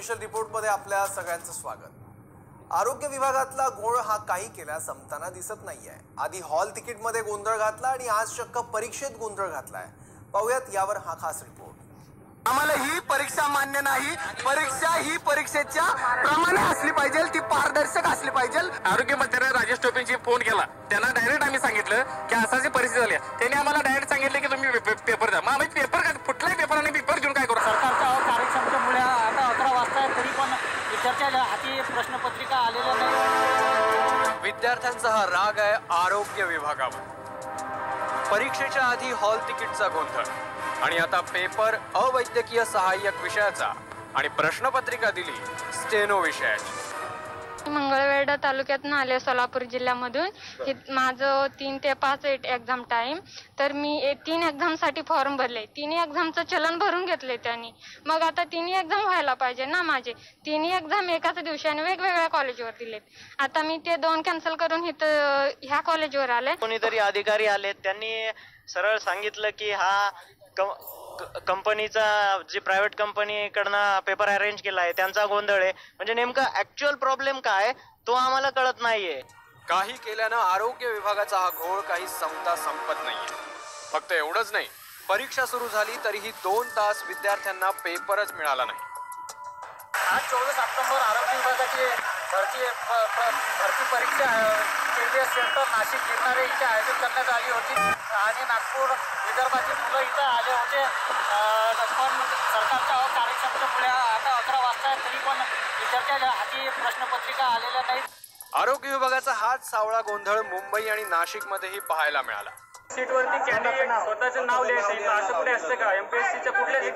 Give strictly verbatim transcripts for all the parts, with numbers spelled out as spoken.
Special रिपोर्टमध्ये आपल्या सगळ्यांचं स्वागत। आरोग्य विभागातला गोळ हा काही केला संपताना दिसत नाहीये। आधी हॉल तिकीटमध्ये गोंधळ घातला आणि आज चक्क परीक्षेत गोंधळ घातलाय। पाहूयात यावर हा खास रिपोर्ट। आम्हाला ही परीक्षा मान्य नाही। परीक्षा ही परीक्षेच्या प्रमाणे असली पाहिजे, ती पारदर्शक असली पाहिजे। आरोग्य मंत्र्यांनी राजेश टोपेंची फोन केला, त्यांना डायरेक्ट आम्ही सांगितलं की असाची परिस्थिती झाली आहे। त्यांनी आम्हाला डायरेक्ट सांगितलं की तुम्ही पेपर द्या। मग आम्ही पेपर कुठल्याही पेपराने पेपर घेऊन काय करू? सरकारच्या कार्यक्षमतेमुळे आता अकरा वाजता तरी पण विद्यार्थ्यांच्या हाती प्रश्नपत्रिका आलेल्या नाही। विद्यार्थ्यांचा हा राग आहे आरोग्य विभागावर। परीक्षेच्या आधी हॉल तिकीटचा गोंधळ आणि आता पेपर अवैद्यकीय सहाय्यक विषयाचा आणि प्रश्नपत्रिका दिली स्टेनो विषयाची। मंगळवेढा तालुक्यातून आले, सोलापूर जिल्ह्यामधून। माझं तीन ते पाच एक्झाम टाइम, तर मी तीन एक्झामसाठी फॉर्म भरले। तिन्ही एक्झामचं चलन भरून घेतले त्यांनी। मग आता तिन्ही एक्झाम व्हायला पाहिजे ना माझे। तिन्ही एक्झाम एकाच दिवशी आणि वेगवेगळ्या कॉलेजवर दिलेत। आता मी ते दोन कॅन्सल करून इथं ह्या कॉलेजवर आले। कोणीतरी अधिकारी आले, त्यांनी सरळ सांगितलं की हा कंपनीचा जी प्रायव्हेट कंपनीकडनं पेपर अरेंज केला आहे त्यांचा गोंधळ आहे। म्हणजे नेमका ऍक्च्युअल प्रॉब्लेम काय तो आम्हाला कळत नाहीये। काही केल्यानं आरोग्य विभागाचा हा घोळ काही संपता संपत नाहीये। फक्त एवढंच नाही, परीक्षा सुरू झाली तरीही दोन तास विद्यार्थ्यांना पेपरच मिळाला नाही। आज चोवीस ऑक्टोबर आरोग्य विभागाची भरती भरती परीक्षा केंद्रीय सेंटर नाशिक गिरणारे इथे आयोजित करण्यात आली होती आणि नागपूर विदर्भातील मुलं इथं आले होते। पण सरकारच्या कार्यक्षमतेमुळे आता अकरा वाजता तरी पण विद्यार्थ्यांच्या हाती प्रश्नपत्रिका आलेल्या नाहीत। आरोग्य विभागाचा हाच सावळा गोंधळ मुंबई आणि नाशिक मध्येही पाहायला मिळाला। सीटवरती कॅन्डिडेट स्वतःचं नाव लिहायचं, असं कुठे असतं का? एमपीएससीच्या कुठल्याच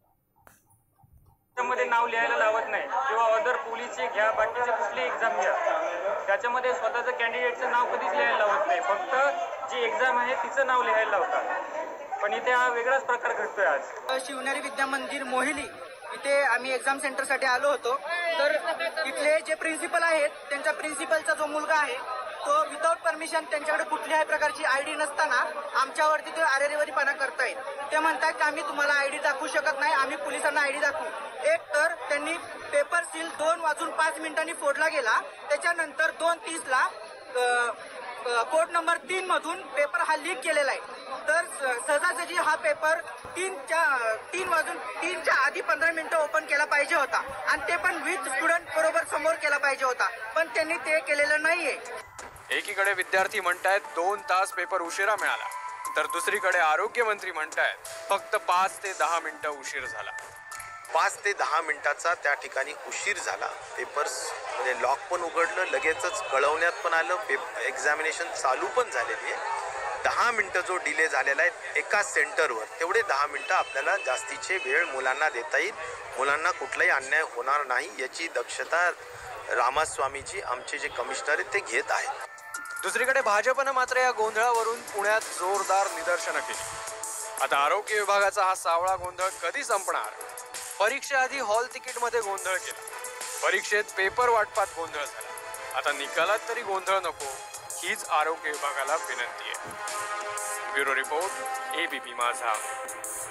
मध्ये नाव लिहायला लावत नाही, किंवा अदर पोलीसचे घ्या, बाकीचे कुठली एक्झाम घ्या, त्याच्यामध्ये स्वतःचं कॅन्डिडेटचं नाव कधीच लिहायला लावत नाही। फक्त जी एक्झाम आहे तिचं नाव लिहायला लावतात। पण इथे हा वेगळाच प्रकार घडतोय। आज शिवनेरी विद्या मंदिर मोहिली इथे आम्ही एक्झाम सेंटरसाठी आलो होतो। तर इथले जे प्रिन्सिपल आहेत, त्यांच्या प्रिन्सिपलचा जो मुलगा आहे तो विदाउट परमिशन, त्यांच्याकडे कुठल्याही प्रकारची आय डी नसताना आमच्यावरती ते आरेरेवरीपणा करतायत। ते म्हणतात की आम्ही तुम्हाला आय डी दाखवू शकत नाही, आम्ही पोलिसांना आय डी दाखवू। एक तर त्यांनी पेपर सील दोन वाजून पाच मिनिटांनी फोडला गेला। त्याच्यानंतर दोन तीसला कोड नंबर तीन मधून पेपर हा लीक केलेला आहे। तर सहजासहजी हा पेपर तीनच्या तीन वाजून तीनच्या आधी पंधरा मिनिटं ओपन केला पाहिजे होता आणि ते पण विथ स्टुडंट बरोबर समोर केला पाहिजे होता, पण त्यांनी ते केलेलं नाहीये। एकीकडे विद्यार्थी म्हणतायत दोन तास पेपर उशिरा मिळाला, तर दुसरीकडे आरोग्य मंत्री म्हणतायत फक्त पाच ते दहा मिनिटं उशीर झाला। पाच ते दहा मिनिटाचा त्या ठिकाणी उशीर झाला। पेपर्स म्हणजे लॉक पण उघडलं, लगेचच कळवण्यात पण आलं, पेपर एक्झामिनेशन चालू पण झालेली आहे। दहा मिनिटं जो डिले झालेला आहे एका सेंटरवर, तेवढे दहा मिनिटं आपल्याला जास्तीचे वेळ मुलांना देता येईल, मुलांना कुठलाही अन्याय होणार नाही याची दक्षता रामास्वामीजी आमचे जे कमिशनर आहेत ते घेत आहेत। दुसरीकडे भाजपनं मात्र या गोंधळावरून पुण्यात जोरदार निदर्शनं केली। आता आरोग्य विभागाचा हा सावळा गोंधळ कधी संपणार? परीक्षेआधी हॉल तिकीटमध्ये गोंधळ केला, परीक्षेत पेपर वाटपात गोंधळ झाला, आता निकालात तरी गोंधळ नको हीच आरोग्य विभागाला विनंती आहे। ब्युरो रिपोर्ट, एबीपी माझा।